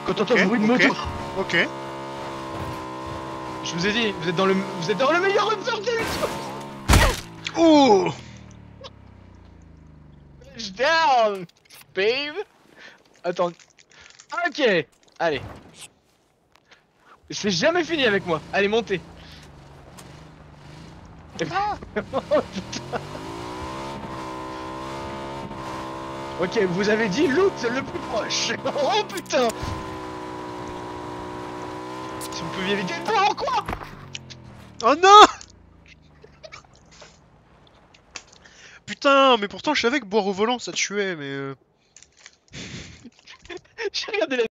Quand t'entends le bruit de moto. Ok. Je vous ai dit, vous êtes dans le meilleur hunter de Ouh. down, babe. Attends. Ok. Allez. C'est jamais fini avec moi. Allez, montez. Ah. Oh, putain. Ok, vous avez dit loot le plus proche. Oh putain. Si vous pouviez éviter de boire, quoi. Oh non. Putain, mais pourtant je savais que boire au volant ça tuait, mais J'ai regardé la